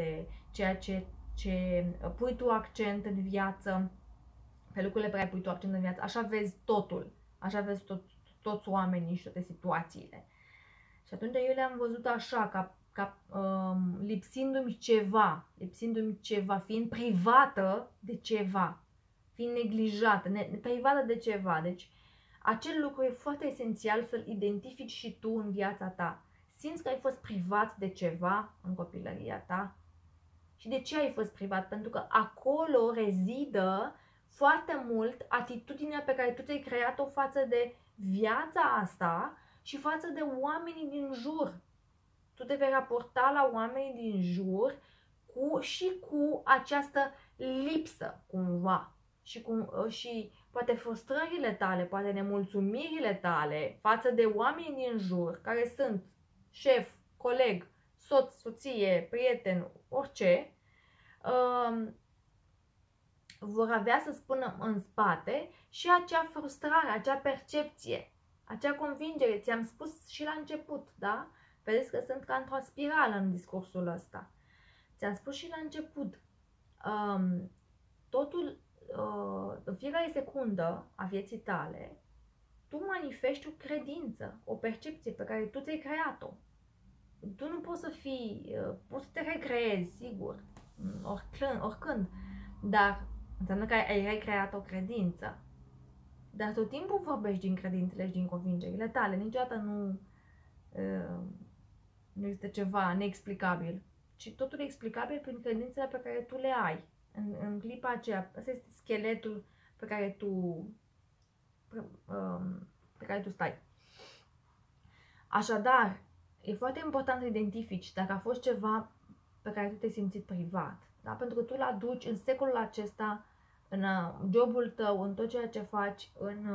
de ceea ce pui tu accent în viață, pe lucrurile pe care pui tu accent în viață, așa vezi totul, așa vezi toți oamenii și toate situațiile. Și atunci eu le-am văzut așa, lipsindu-mi ceva, fiind privată de ceva, fiind neglijată, privată de ceva. Deci acel lucru e foarte esențial să-l identifici și tu în viața ta. Simți că ai fost privat de ceva în copilăria ta? Și de ce ai fost privat? Pentru că acolo rezidă foarte mult atitudinea pe care tu ți-ai creat-o față de viața asta și față de oamenii din jur. Tu te vei raporta la oamenii din jur și cu această lipsă, cumva. Și poate frustrările tale, poate nemulțumirile tale față de oamenii din jur, care sunt șef, coleg, soț, soție, prieten, orice, vor avea să spună în spate și acea frustrare, acea percepție, acea convingere. Ți-am spus și la început, da? Vedeți că sunt ca într-o spirală în discursul ăsta. Ți-am spus și la început, totul, în fiecare secundă a vieții tale, tu manifesti o credință, o percepție pe care tu ți-ai creat-o. Tu nu poți să fii, poți să te recreezi, sigur, oricând, dar înseamnă că ai recreat o credință. Dar tot timpul vorbești din credințele și din convingerile tale. Niciodată nu este ceva neexplicabil, ci totul e explicabil prin credințele pe care tu le ai. În clipa aceea, ăsta este scheletul pe care tu stai. Așadar, e foarte important să identifici dacă a fost ceva pe care tu te-ai simțit privat. Da? Pentru că tu îl aduci în secolul acesta, în jobul tău, în tot ceea ce faci,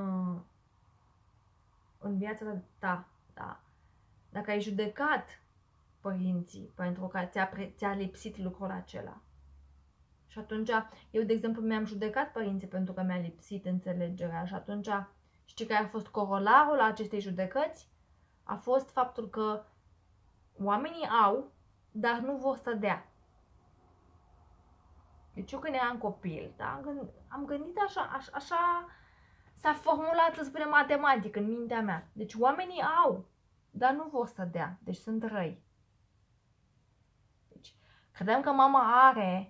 în viața ta. Da? Dacă ai judecat părinții pentru că ți-a lipsit lucrul acela. Și atunci, eu, de exemplu, mi-am judecat părinții pentru că mi-a lipsit înțelegerea. Și atunci, știi care a fost corolarul acestei judecăți? A fost faptul că oamenii au, dar nu vor să dea. Deci eu când eram copil, da, am gândit așa s-a formulat, să spunem, matematic în mintea mea. Deci oamenii au, dar nu vor să dea, deci sunt răi. Deci, credeam că mama are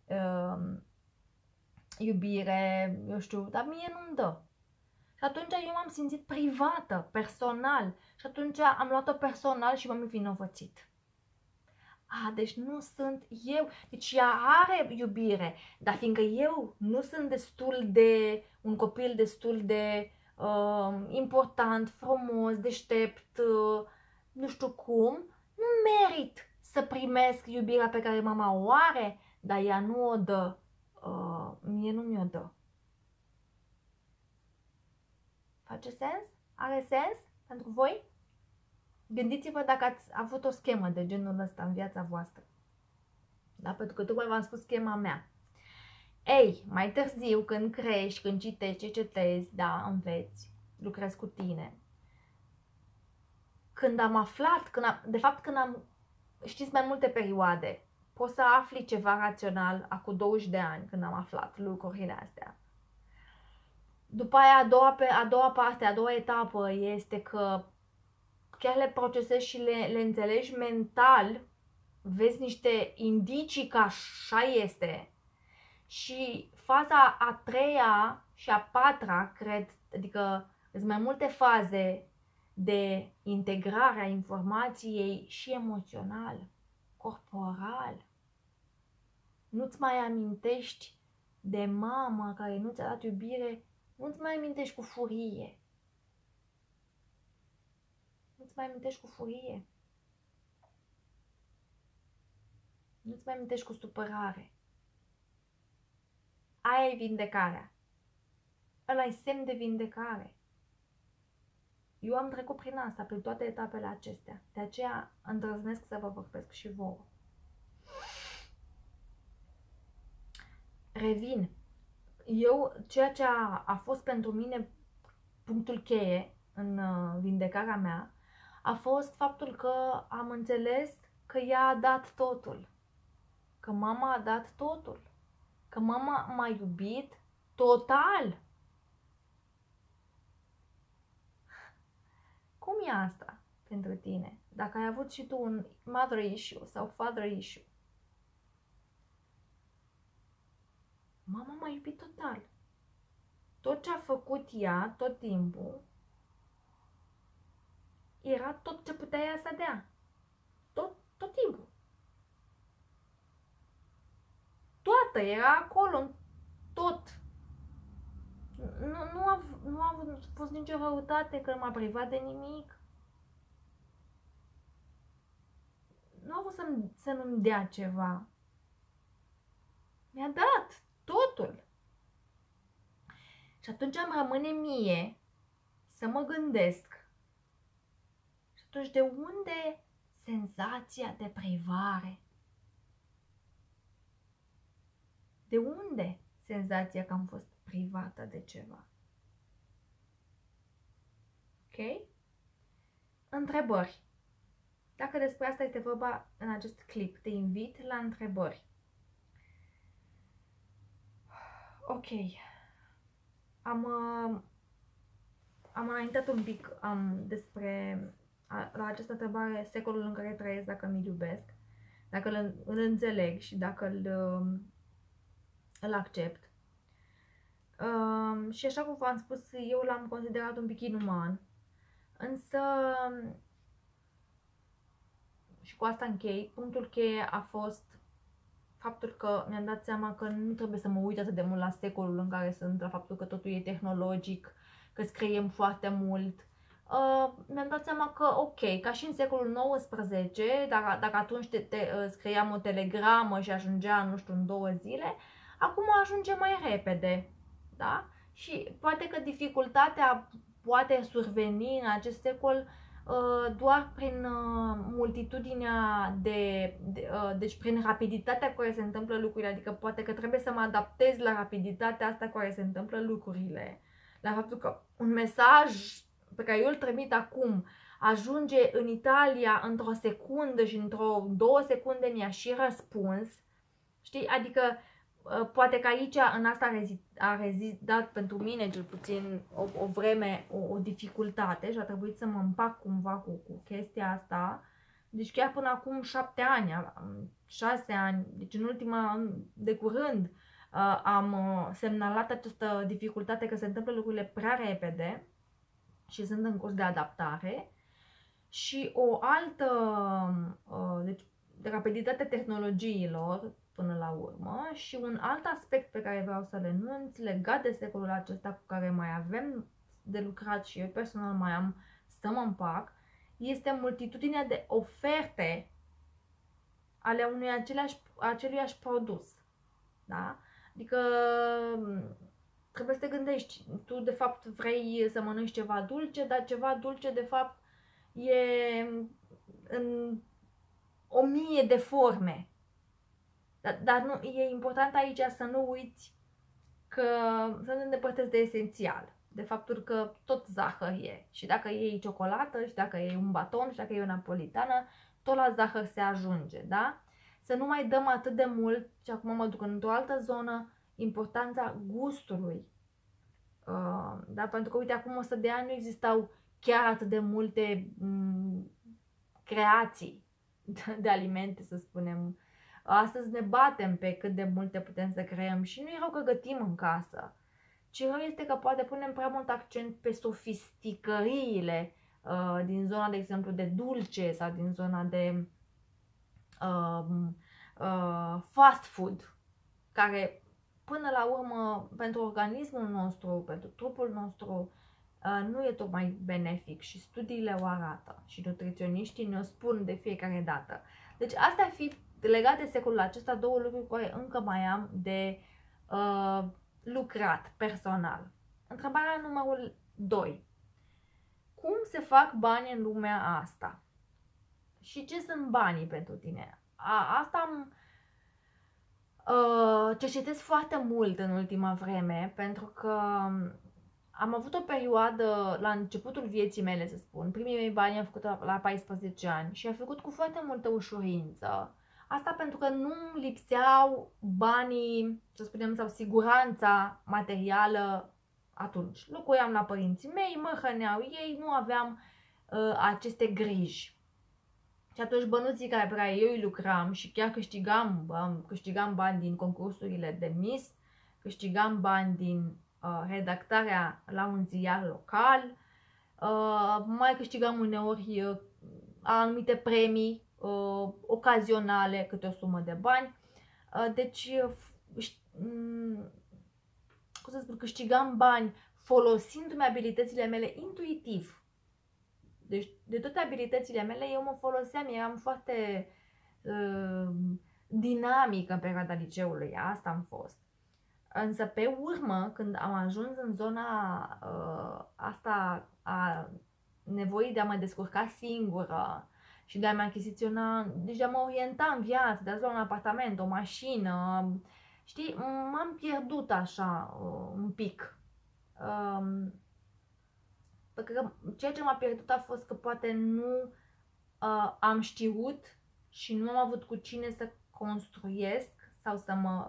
iubire, eu știu, dar mie nu-mi dă. Și atunci eu m-am simțit privată, personal. Și atunci am luat-o personal și m-am învinovățit. Deci nu sunt eu. Deci ea are iubire, dar fiindcă eu nu sunt un copil destul de important, frumos, deștept, nu știu cum, nu merit să primesc iubirea pe care mama o are, dar ea nu o dă. Mie nu mi-o dă. Face sens? Are sens pentru voi? Gândiți-vă dacă ați avut o schemă de genul ăsta în viața voastră. Da? Pentru că tocmai v-am spus schema mea. Ei, mai târziu, când crești, când citești, cercetezi, da, înveți, lucrezi cu tine. Când am aflat, știți, mai multe perioade, poți să afli ceva rațional acum 20 de ani, când am aflat lucrurile astea. După aia, a doua parte, a doua etapă este că chiar le procesezi și le înțelegi mental, vezi niște indicii că așa este. Și faza a treia și a patra, cred, adică sunt mai multe faze de integrare a informației și emoțional, corporal. Nu-ți mai amintești de mama care nu ți-a dat iubire, nu-ți mai amintești cu furie. Nu-ți mai amintești cu furie. Nu-ți mai amintești cu supărare. Aia e vindecarea. Ăla e semn de vindecare. Eu am trecut prin asta, prin toate etapele acestea. De aceea îndrăznesc să vă vorbesc și vouă. Revin. Ceea ce a fost pentru mine punctul cheie în vindecarea mea, a fost faptul că am înțeles că ea a dat totul. că mama a dat totul, că mama m-a iubit total. Cum e asta pentru tine? Dacă ai avut și tu un mother issue sau father issue. Mama m-a iubit total. Tot ce a făcut ea, tot timpul, era tot ce putea ea să dea. Tot timpul. Toată era acolo, tot. Nu a fost nicio răutate că m-a privat de nimic. Nu a vrut să nu-mi dea ceva. Mi-a dat totul. Și atunci îmi rămâne mie să mă gândesc. Și atunci de unde senzația de privare? De unde senzația că am fost privată de ceva? Ok? Întrebări. Dacă despre asta este vorba în acest clip, te invit la întrebări. Ok. Am înaintat un pic despre la această întrebare, secolul în care trăiesc, dacă mi-l iubesc, dacă îl înțeleg și dacă îl accept. Și așa cum v-am spus, eu l-am considerat un pic inuman. Însă, și cu asta închei, punctul cheie a fost faptul că mi-am dat seama că nu trebuie să mă uit atât de mult la secolul în care sunt, la faptul că totul e tehnologic, că scriem foarte mult. Mi-am dat seama că, ok, ca și în secolul XIX, dacă atunci scriam o telegramă și ajungea, nu știu, în 2 zile, acum ajunge mai repede, da? Și poate că dificultatea poate surveni în acest secol doar prin multitudinea deci prin rapiditatea cu care se întâmplă lucrurile, adică poate că trebuie să mă adaptez la rapiditatea asta cu care se întâmplă lucrurile, la faptul că un mesaj pe care eu îl trimit acum ajunge în Italia într-o secundă și într-o 2 secunde mi-a și răspuns, știi, adică poate că aici în asta a rezistat pentru mine cel puțin o vreme o dificultate și a trebuit să mă împac cumva cu chestia asta. Deci chiar până acum 7 ani, 6 ani, deci în ultima, de curând, am semnalat această dificultate că se întâmplă lucrurile prea repede și sunt în curs de adaptare. Și o altă, deci rapiditatea tehnologiilor până la urmă, și un alt aspect pe care vreau să-l enunț legat de secolul acesta cu care mai avem de lucrat și eu personal mai am să mă împac, este multitudinea de oferte ale aceluiași produs. Da? Adică trebuie să te gândești, tu de fapt vrei să mănânci ceva dulce, dar ceva dulce de fapt e în 1000 de forme. Dar nu, e important aici să nu uiți că să nu ne îndepărtezi de esențial. De faptul că tot zahăr e. Și dacă iei ciocolată, și dacă iei un baton, și dacă iei o napolitană, tot la zahăr se ajunge, da? Să nu mai dăm atât de mult, și acum mă duc într-o altă zonă, importanța gustului. Da? Pentru că, uite, acum 100 de ani nu existau chiar atât de multe creații de alimente, să spunem. Astăzi ne batem pe cât de multe putem să creăm și nu e rău că gătim în casă. Ce rău este că poate punem prea mult accent pe sofisticăriile din zona, de exemplu, de dulce sau din zona de fast food, care până la urmă pentru organismul nostru, pentru trupul nostru, nu e tocmai benefic și studiile o arată și nutriționiștii ne-o spun de fiecare dată. Deci astea ar fi legate de secolul acesta 2 lucruri care încă mai am de lucrat personal. Întrebarea numărul 2. Cum se fac bani în lumea asta? Și ce sunt banii pentru tine? Asta am cercetez foarte mult în ultima vreme, pentru că am avut o perioadă la începutul vieții mele, să spun. Primii mei bani am făcut la 14 ani și am făcut cu foarte multă ușurință. Asta pentru că nu lipseau banii, să spunem, sau siguranța materială atunci. Locuiam la părinții mei, mă hrăneau ei, nu aveam aceste griji. Și atunci bănuții pe care eu îi lucram și chiar câștigam bani din concursurile de Miss, câștigam bani din redactarea la un ziar local, mai câștigam uneori anumite premii ocazionale, câte o sumă de bani. Deci, cum să spun, câștigam bani folosindu-mi abilitățile mele intuitiv. Deci, de toate abilitățile mele, eu mă foloseam, eram foarte dinamică în perioada liceului, asta am fost. Însă, pe urmă, când am ajuns în zona asta a nevoii de a mă descurca singură și de a-mi achiziționa, deci de a mă orienta în viață, de a lua un apartament, o mașină, știi, m-am pierdut așa un pic. Pentru că ceea ce m-a pierdut a fost că poate nu am știut și nu am avut cu cine să construiesc sau să mă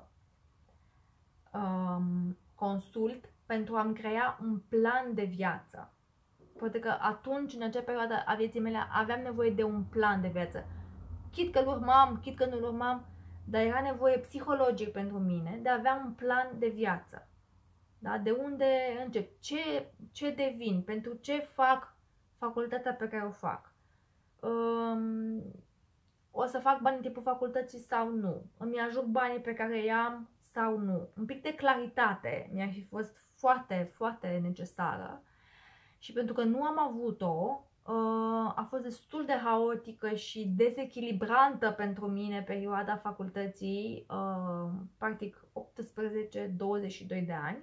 consult pentru a-mi crea un plan de viață. Poate că atunci, în acea perioadă a vieții mele, aveam nevoie de un plan de viață. Chit că îl urmam, chit că nu îl urmam, dar era nevoie psihologic pentru mine de a avea un plan de viață. Da? De unde încep? Ce devin? Pentru ce fac facultatea pe care o fac? O să fac bani în timpul facultății sau nu? Îmi ajut banii pe care i-am sau nu? Un pic de claritate mi-ar fi fost foarte, foarte necesară. Și pentru că nu am avut-o, a fost destul de haotică și dezechilibrantă pentru mine perioada facultății, practic 18-22 de ani.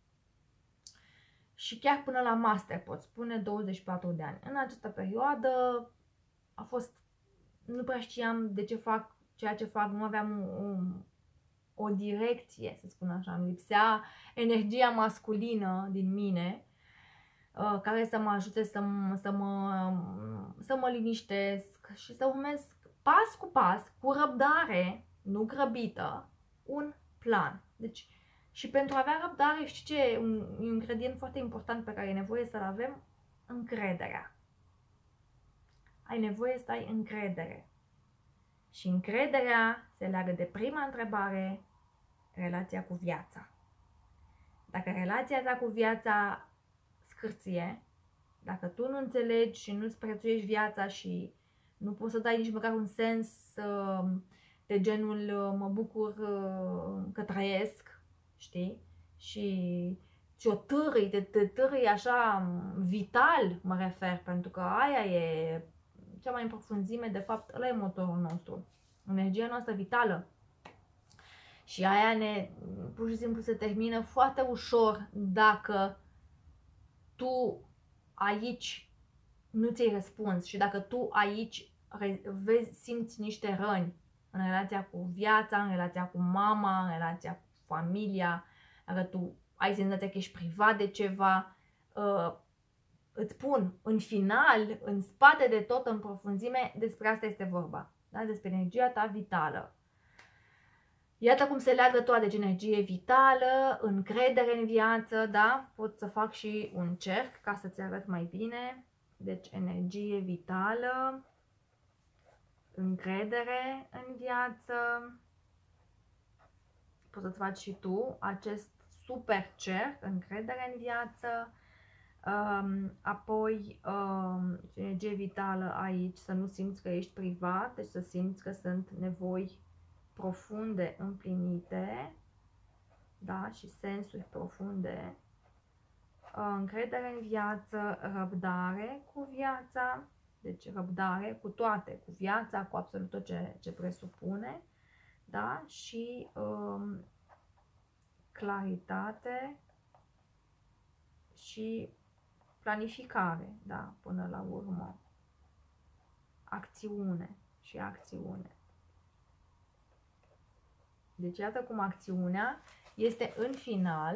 Și chiar până la master, pot spune, 24 de ani. În această perioadă a fost, nu prea știam de ce fac ceea ce fac, nu aveam o direcție, să spun așa, îmi lipsea energia masculină din mine, care să mă ajute să mă liniștesc și să urmez pas cu pas, cu răbdare, nu grăbită, un plan. Deci, și pentru a avea răbdare, știi ce? Un ingredient foarte important pe care e nevoie să-l avem? Încrederea. Ai nevoie să ai încredere. Și încrederea se leagă de prima întrebare, relația cu viața. Dacă relația ta cu viața scârție, dacă tu nu înțelegi și nu-ți prețuiești viața și nu poți să dai nici măcar un sens de genul mă bucur că trăiesc, știi? Și ți-o târâi, te târâi așa vital, mă refer, pentru că aia e cea mai în profunzime, de fapt, ăla e motorul nostru, energia noastră vitală. Și aia pur și simplu se termină foarte ușor dacă tu aici nu ți-ai răspuns și dacă tu aici simți niște răni în relația cu viața, în relația cu mama, în relația cu familia, dacă tu ai senzația că ești privat de ceva, îți spun, în final, în spate de tot, în profunzime, despre asta este vorba, da? Despre energia ta vitală. Iată cum se leagă toate, deci energie vitală, încredere în viață, da? Pot să fac și un cerc ca să-ți arăt mai bine. Deci energie vitală, încredere în viață. Poți să-ți faci și tu acest super cerc, încredere în viață. Apoi, energie vitală aici, să nu simți că ești privat, deci să simți că sunt nevoi profunde împlinite, da, și sensuri profunde, încredere în viață, răbdare cu viața, deci răbdare cu toate, cu viața, cu absolut tot ce presupune, da, și claritate și planificare, da, până la urmă, acțiune și acțiune. Deci iată cum acțiunea este în final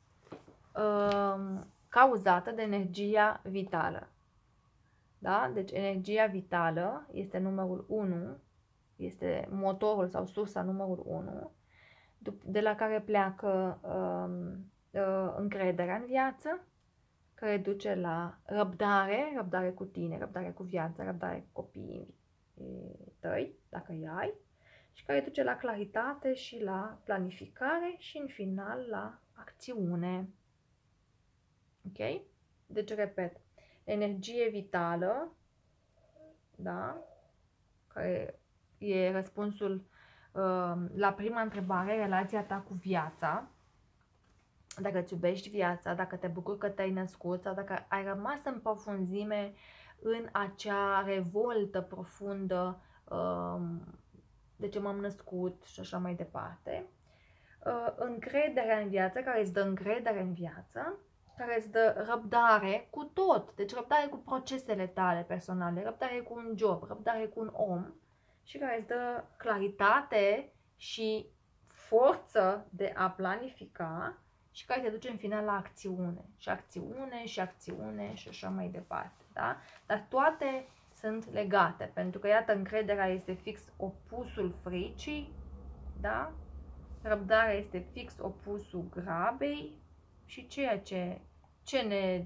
cauzată de energia vitală. Da? Deci energia vitală este numărul 1 este motorul sau sursa numărul 1, de la care pleacă încrederea în viață, care duce la răbdare cu tine, răbdare cu viața, răbdare cu copiii tăi, dacă îi ai, și care duce la claritate și la planificare și în final la acțiune. Ok? Deci, repet, energie vitală, da? Care e răspunsul la prima întrebare, relația ta cu viața. Dacă îți iubești viața, dacă te bucuri că te-ai născut sau dacă ai rămas în profunzime în acea revoltă profundă de ce m-am născut și așa mai departe. Încrederea în viață, care îți dă încredere în viață, care îți dă răbdare cu tot, deci răbdare cu procesele tale personale, răbdare cu un job, răbdare cu un om și care îți dă claritate și forță de a planifica și care te duce în final la acțiune și acțiune și acțiune și așa mai departe, da? Dar toate sunt legate, pentru că, iată, încrederea este fix opusul fricii, da? Răbdarea este fix opusul grabei și ceea ce ne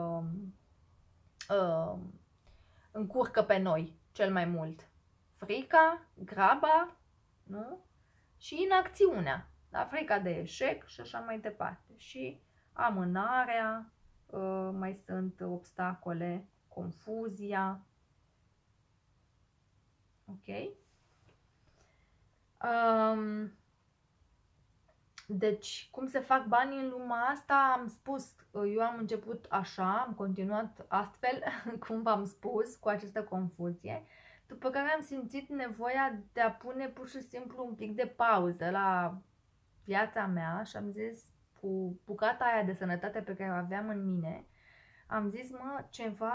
încurcă pe noi cel mai mult. Frica, graba, nu? Și inacțiunea, da? Frica de eșec și așa mai departe. Și amânarea, mai sunt obstacole, confuzia. Ok? Deci, cum se fac banii în lumea asta, am spus, eu am început așa, am continuat astfel, cum v-am spus, cu această confuzie, după care am simțit nevoia de a pune pur și simplu un pic de pauză la viața mea și am zis, cu bucata aia de sănătate pe care o aveam în mine, am zis, mă,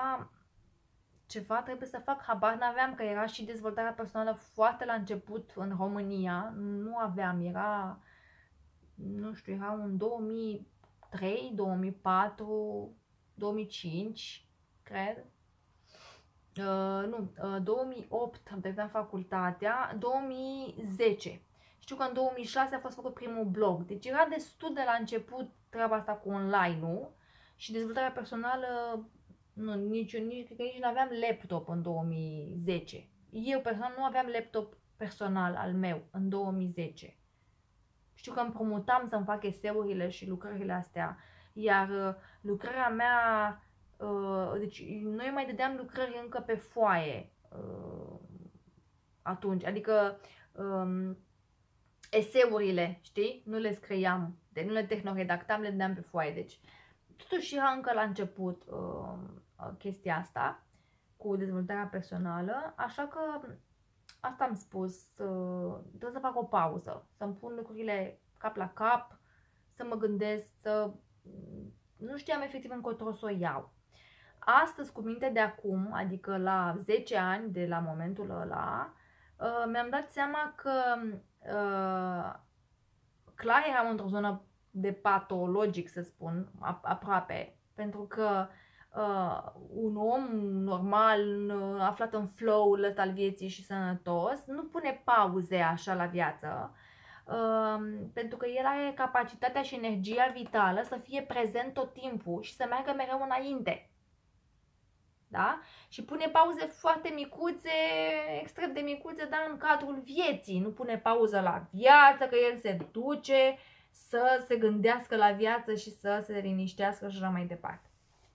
ceva trebuie să fac, habar n-aveam, că era și dezvoltarea personală foarte la început în România, nu aveam, era, nu știu, era un 2003, 2004, 2005, cred. 2008 am terminat facultatea, 2010. Știu că în 2006 a fost făcut primul blog, deci era destul de la început treaba asta cu online-ul și dezvoltarea personală, nici nu aveam laptop în 2010. Eu personal nu aveam laptop personal al meu în 2010. Știu că împrumutam să-mi fac eseurile și lucrările astea, iar lucrarea mea, deci noi mai dădeam lucrări încă pe foaie atunci, adică eseurile, știi? Nu le scriam, nu le tehnoredactam, le dădeam pe foaie, deci totuși era încă la început chestia asta cu dezvoltarea personală, așa că asta am spus, trebuie să fac o pauză, să-mi pun lucrurile cap la cap, să mă gândesc, nu știam efectiv încotro să o iau. Astăzi, cu minte de acum, adică la 10 ani de la momentul ăla, mi-am dat seama că clar eram într-o zonă de patologic, să spun, aproape, pentru că un om normal, aflat în flow-ul ăsta al vieții și sănătos, nu pune pauze așa la viață, pentru că el are capacitatea și energia vitală să fie prezent tot timpul și să meargă mereu înainte. Da? Și pune pauze foarte micuțe, extrem de micuțe, dar în cadrul vieții. Nu pune pauză la viață, că el se duce să se gândească la viață și să se liniștească și așa mai departe.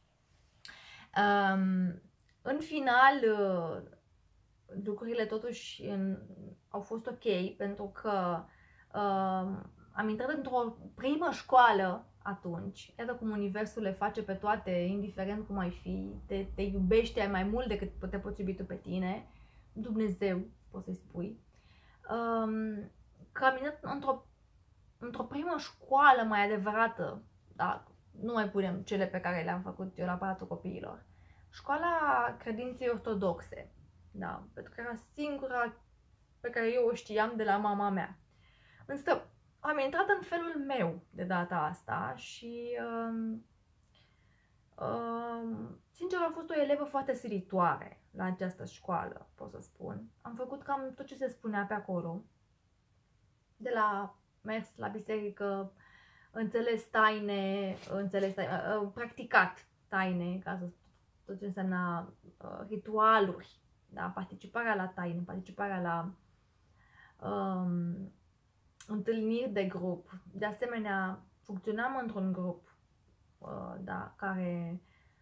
În final, lucrurile totuși au fost ok, pentru că am intrat într-o primă școală atunci. Iată cum universul le face pe toate, indiferent cum ai fi, te iubește mai mult decât te poți iubi tu pe tine. Dumnezeu, poți să-i spui. Că am intrat într-o primă școală mai adevărată, da? Nu mai punem cele pe care le-am făcut eu la Palatul Copiilor. Școala credinței ortodoxe, da? Pentru că era singura pe care eu o știam de la mama mea. Însă am intrat în felul meu de data asta și Sincer, a fost o elevă foarte silitoare la această școală, pot să spun. Am făcut cam tot ce se spunea pe acolo. De la mers la biserică, practicat taine, ca să tot ce înseamnă ritualuri, da? Participarea la taine, participarea la întâlniri de grup. De asemenea, funcționam într-un grup da, care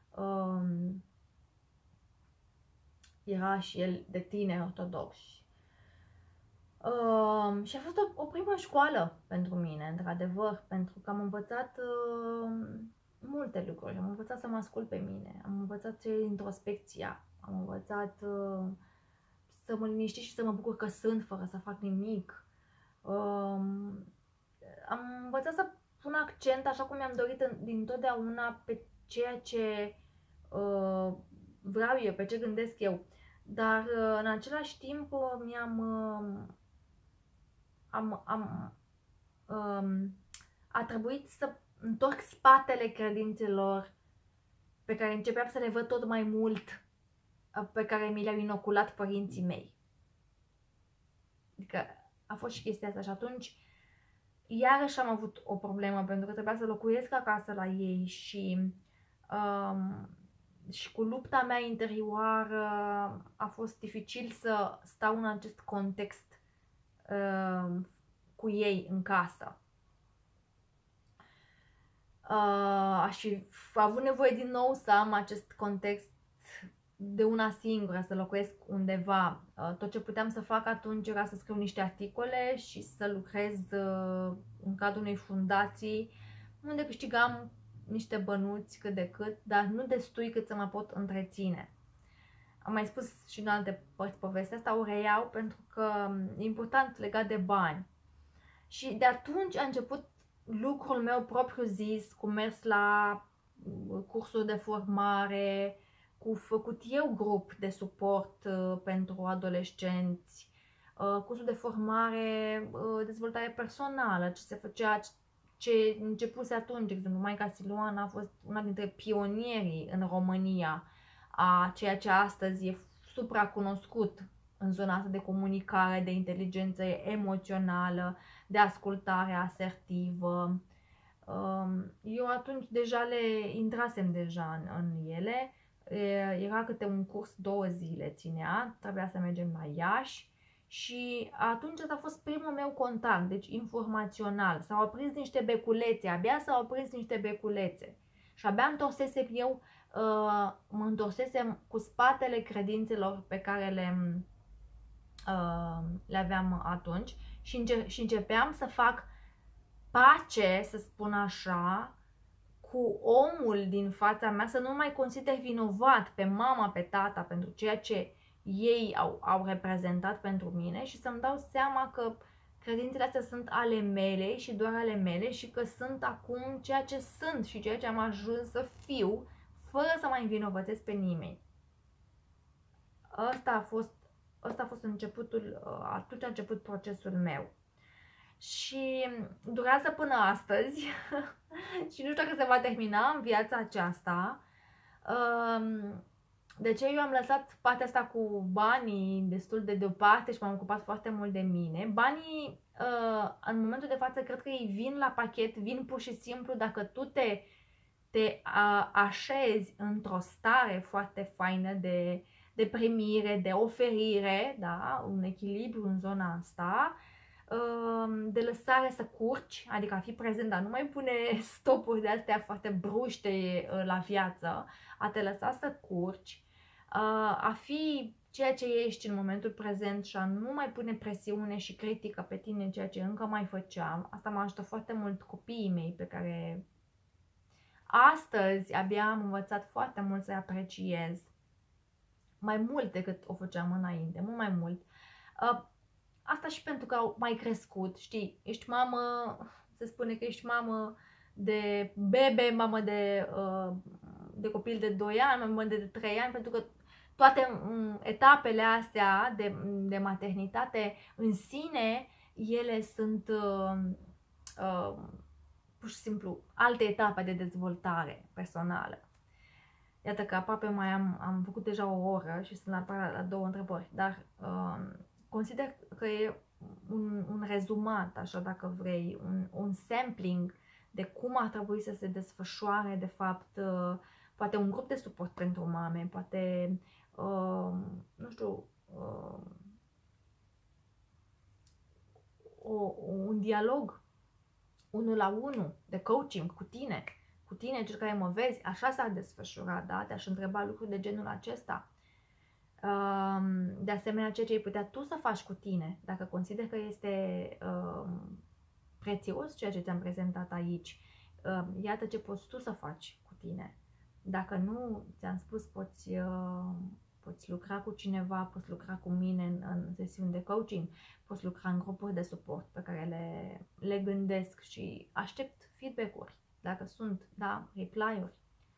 era și el de tineri ortodoxi. Și a fost o primă școală pentru mine, într-adevăr, pentru că am învățat multe lucruri. Am învățat să mă ascult pe mine, am învățat ce e introspecția, am învățat să mă liniștesc și să mă bucur că sunt fără să fac nimic. Am învățat să pun accent, așa cum mi-am dorit din totdeauna, pe ceea ce vreau eu, pe ce gândesc eu. Dar în același timp a trebuit să întorc spatele credințelor pe care începeam să le văd tot mai mult, pe care mi le-au inoculat părinții mei. Adică a fost și chestia asta și atunci iarăși am avut o problemă, pentru că trebuia să locuiesc acasă la ei și cu lupta mea interioară a fost dificil să stau în acest context cu ei în casă. Aș fi avut nevoie din nou să am acest context de una singură, să locuiesc undeva. Tot ce puteam să fac atunci era să scriu niște articole și să lucrez în cadrul unei fundații unde câștigam niște bănuți cât de cât, dar nu destui cât să mă pot întreține. Am mai spus și în alte părți povestea asta, o reiau pentru că e important legat de bani. Și de atunci a început lucrul meu propriu zis, cu mers la cursuri de formare, cu făcut eu grup de suport pentru adolescenți, cursuri de formare, dezvoltare personală, ce se făcea, ce începuse atunci. De exemplu, Maica Siluana a fost una dintre pionierii în România a ceea ce astăzi e supracunoscut în zona asta de comunicare, de inteligență emoțională, de ascultare asertivă. Eu atunci deja le intrasem deja în ele. Era câte un curs 2 zile ținea, trebuia să mergem la Iași și atunci a fost primul meu contact, deci informațional. S-au aprins niște beculețe, abia s-au aprins niște beculețe și abia întorsesem eu, mă întorsesem cu spatele credințelor pe care le aveam atunci și începeam să fac pace, să spun așa, cu omul din fața mea, să nu mai consider vinovat pe mama, pe tata pentru ceea ce ei au reprezentat pentru mine și să-mi dau seama că credințele astea sunt ale mele și doar ale mele și că sunt acum ceea ce sunt și ceea ce am ajuns să fiu, fără să mai învinovățesc pe nimeni. Ăsta a fost începutul, atunci a început procesul meu. Și durează până astăzi și nu știu dacă se va termina în viața aceasta. De ce eu am lăsat partea asta cu banii destul de deoparte și m-am ocupat foarte mult de mine. Banii, în momentul de față, cred că ei vin la pachet, vin pur și simplu dacă tu te așezi într-o stare foarte faină de primire, de oferire, da? Un echilibru în zona asta, de lăsare să curci, adică a fi prezent, dar nu mai pune stopuri de astea foarte bruște la viață, a te lăsa să curci, a fi ceea ce ești în momentul prezent și a nu mai pune presiune și critică pe tine, ceea ce încă mai făceam. Asta mă ajută foarte mult copiii mei pe care astăzi abia am învățat foarte mult să-i apreciez, mai mult decât o făceam înainte, mult mai mult. Asta și pentru că au mai crescut, știi, ești mamă, se spune că ești mamă de bebe, mamă de copil de 2 ani, mamă de 3 ani, pentru că toate etapele astea de maternitate în sine, ele sunt pur și simplu alte etape de dezvoltare personală. Iată că aproape mai am făcut deja o oră și sunt la 2 întrebări, dar consider că e un rezumat, așa dacă vrei, un sampling de cum ar trebui să se desfășoare, de fapt, poate un grup de suport pentru mame, poate, nu știu, un dialog 1 la 1 de coaching cu tine, cel care mă vezi, așa s-ar desfășura, da? Te-aș întreba lucruri de genul acesta. De asemenea, ceea ce ai putea tu să faci cu tine, dacă consideri că este prețios ceea ce ți-am prezentat aici, iată ce poți tu să faci cu tine. Dacă nu, ți-am spus, poți lucra cu cineva, poți lucra cu mine în sesiuni de coaching, poți lucra în grupuri de suport pe care le gândesc și aștept feedback-uri, dacă sunt, da, reply-uri.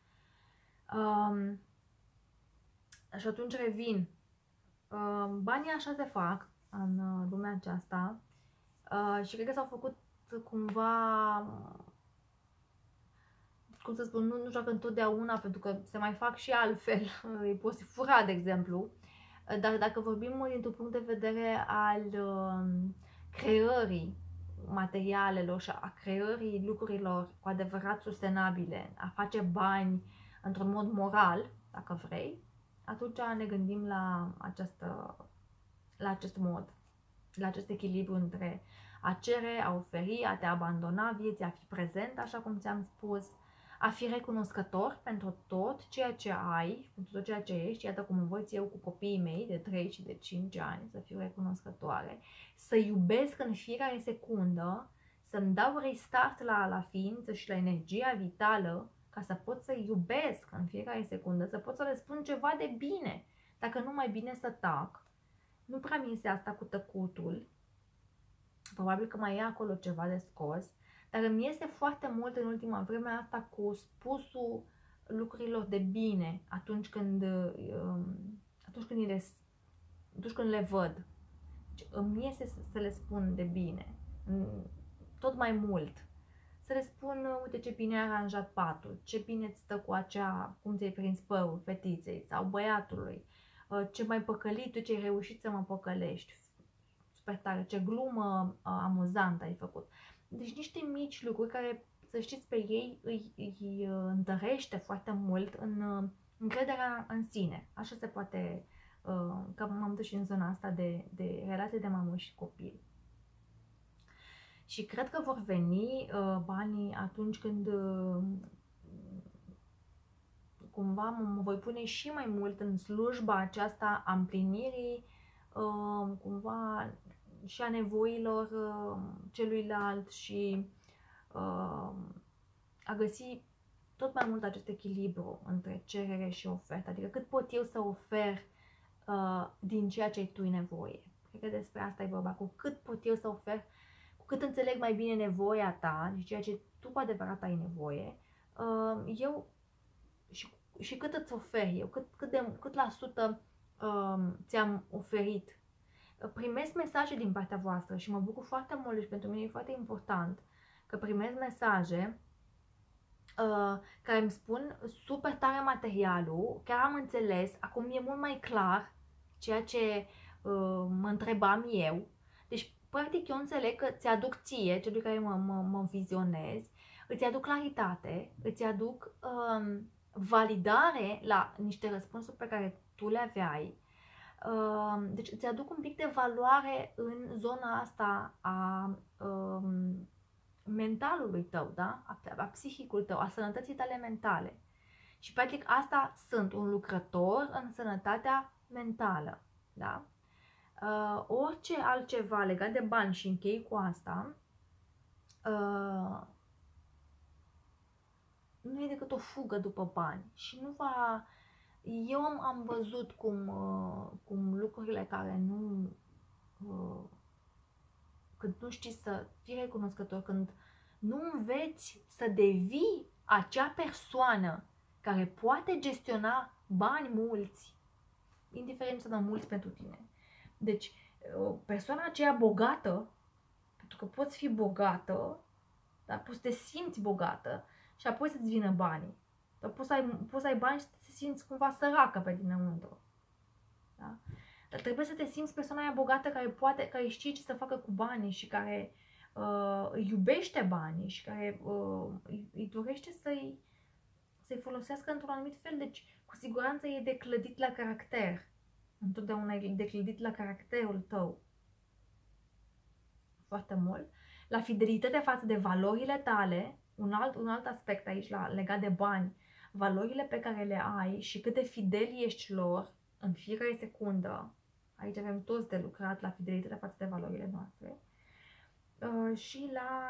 Și atunci revin. Banii așa se fac în lumea aceasta și cred că s-au făcut cumva, cum să spun, nu joacă întotdeauna, pentru că se mai fac și altfel, îi poți fura, de exemplu, dar dacă vorbim dintr-un punct de vedere al creării materialelor și a creării lucrurilor cu adevărat sustenabile, a face bani într-un mod moral, dacă vrei, atunci ne gândim la acest mod, la acest echilibru între a cere, a oferi, a te abandona vieții, a fi prezent, așa cum ți-am spus, a fi recunoscător pentru tot ceea ce ai, pentru tot ceea ce ești. Iată cum învăț eu cu copiii mei de 3 și de 5 ani, să fiu recunoscătoare, să iubesc în fiecare secundă, să-mi dau restart la ființă și la energia vitală, ca să pot să iubesc în fiecare secundă, să pot să le spun ceva de bine. Dacă nu, mai bine să tac. Nu prea mi este asta cu tăcutul. Probabil că mai e acolo ceva de scos. Dar îmi este foarte mult în ultima vreme asta cu spusul lucrurilor de bine atunci când le văd. Îmi este să le spun de bine. Tot mai mult. Să le spun, uite ce bine ai aranjat patul, ce bine îți stă cu acea, cum ți-ai prins părul fetiței sau băiatului, ce mai păcălit tu, ce ai reușit să mă păcălești, super tare, ce glumă amuzantă ai făcut. Deci niște mici lucruri care, să știți, pe ei îi întărește foarte mult în încrederea în sine. Așa se poate, că m-am dus și în zona asta de relație de mamă și copil. Și cred că vor veni banii atunci când cumva mă voi pune și mai mult în slujba aceasta a împlinirii cumva și a nevoilor celuilalt și a găsi tot mai mult acest echilibru între cerere și ofertă. Adică cât pot eu să ofer din ceea ce ai tu nevoie. Cred că despre asta e vorba. Cu cât pot eu să ofer, cu cât înțeleg mai bine nevoia ta și ceea ce tu cu adevărat ai nevoie, eu și cât îți ofer eu, cât la sută ți-am oferit. Primesc mesaje din partea voastră și mă bucur foarte mult și pentru mine e foarte important că primesc mesaje care îmi spun super tare materialul, chiar am înțeles, acum e mult mai clar ceea ce mă întrebam eu. Deci, practic, eu înțeleg că ți aduc ție, celui care mă vizionezi, îți aduc claritate, îți aduc validare la niște răspunsuri pe care tu le aveai. Deci îți aduc un pic de valoare în zona asta a mentalului tău, da? A psihicul tău, a sănătății tale mentale. Și practic asta sunt, un lucrător în sănătatea mentală, da? Orice altceva legat de bani, și închei cu asta, nu e decât o fugă după bani și nu va... Eu am văzut cum lucrurile care nu... când nu știi să fii recunoscător, când nu înveți să devii acea persoană care poate gestiona bani mulți, indiferent să dă mulți pentru tine. Deci, persoana aceea bogată, pentru că poți fi bogată, dar poți să te simți bogată și apoi să-ți vină banii. Poți să ai bani și să te simți cumva săracă pe dinăuntru. Da? Dar trebuie să te simți persoana aia bogată care știe ce să facă cu banii și care îi iubește banii și care îi dorește să-i folosească într-un anumit fel. Deci, cu siguranță e de clădit la caracter. Întotdeauna e de clădit la caracterul tău. Foarte mult. La fidelitate față de valorile tale, un alt aspect aici legat de bani, valorile pe care le ai și cât de fideli ești lor în fiecare secundă. Aici avem toți de lucrat la fidelitatea față de valorile noastre. Și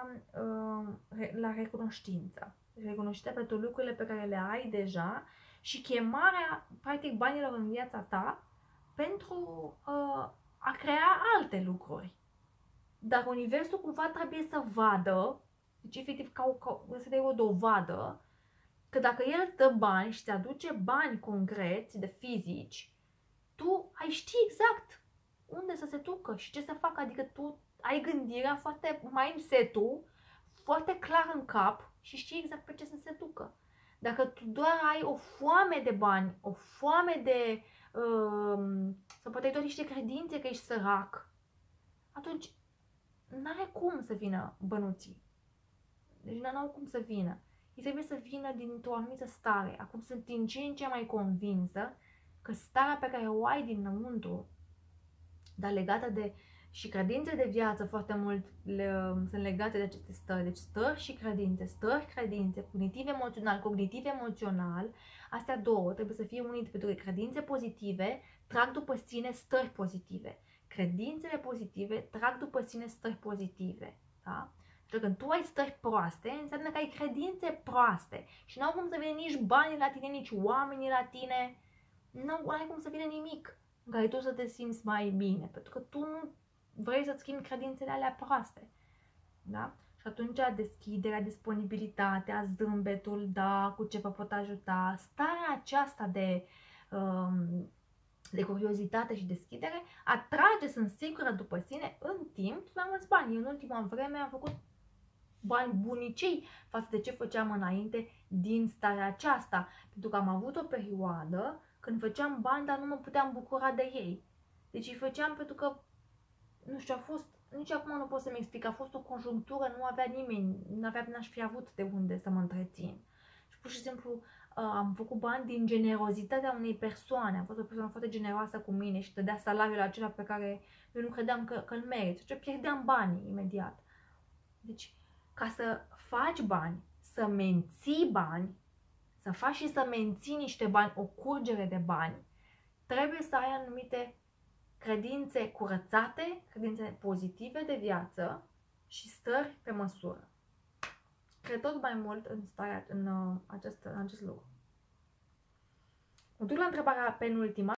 la recunoștință. Recunoștința pentru lucrurile pe care le ai deja și chemarea, practic, banilor în viața ta pentru a crea alte lucruri. Dar universul cumva trebuie să vadă, deci efectiv să dea o dovadă, că dacă el îți dă bani și te aduce bani concreți, de fizici, tu ai ști exact unde să se ducă și ce să facă, adică tu ai gândirea foarte, mindset-ul foarte clar în cap și știi exact pe ce să se ducă. Dacă tu doar ai o foame de bani, o foame de, sau poate ai doar niște credințe că ești sărac, atunci n-are cum să vină bănuții. Deci n-au cum să vină. Ei trebuie să vină dintr-o anumită stare. Acum sunt din ce în ce mai convinsă că starea pe care o ai dinăuntru, dar legată de și credințe de viață foarte mult sunt legate de aceste stări. Deci stări și credințe, cognitiv emoțional, astea două trebuie să fie unite, pentru că credințe pozitive trag după sine stări pozitive. Credințele pozitive trag după sine stări pozitive. Da? Și când tu ai stări proaste, înseamnă că ai credințe proaste. Și nu au cum să vină nici banii la tine, nici oamenii la tine. Nu ai cum să vină nimic în care tu să te simți mai bine. Pentru că tu nu vrei să-ți schimbi credințele alea proaste. Da? Și atunci deschiderea, disponibilitatea, zâmbetul, da, cu ce vă pot ajuta, starea aceasta de curiozitate și deschidere atrage, sunt sigură, după sine, în timp, mai mulți bani. În ultima vreme am făcut bani bunicii față de ce făceam înainte din starea aceasta. Pentru că am avut o perioadă când făceam bani, dar nu mă puteam bucura de ei. Deci îi făceam pentru că, nu știu, a fost, nici acum nu pot să-mi explic, a fost o conjunctură, nu avea nimeni, n-aș fi avut de unde să mă întrețin. Și pur și simplu am făcut bani din generozitatea unei persoane. Am fost o persoană foarte generoasă cu mine și dădea salariul acela pe care eu nu credeam că îl merit. Și pierdeam banii imediat. Deci, ca să faci bani, să menții bani, să faci și să menții niște bani, o curgere de bani, trebuie să ai anumite credințe curățate, credințe pozitive de viață și stări pe măsură. Cred tot mai mult în acest lucru. Mă duc la întrebarea penultima.